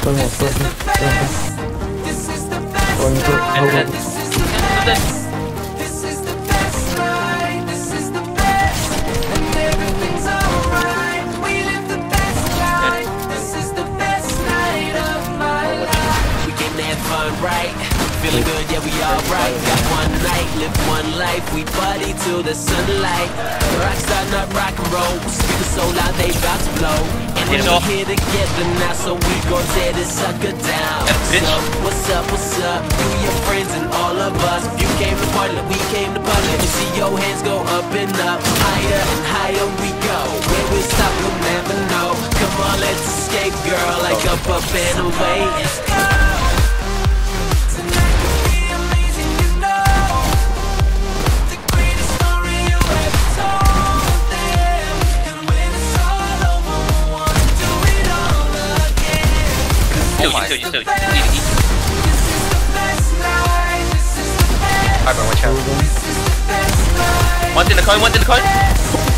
Right, feeling good, yeah, we alright. Got one night, live one life, we party till the sunlight. Rockstar, not rock and roll, speakers so loud they bout to blow. And we're here together now, so we gon' tear this sucker down. So, what's up, you, your friends, and all of us. If you came to party, like we came to party. Let me see your hands go up and up, higher and higher we go. Where we stop, we'll never know. Come on, let's escape, girl, like up and away. Let's go. Still, Hybrid, watch out. One's in the coin,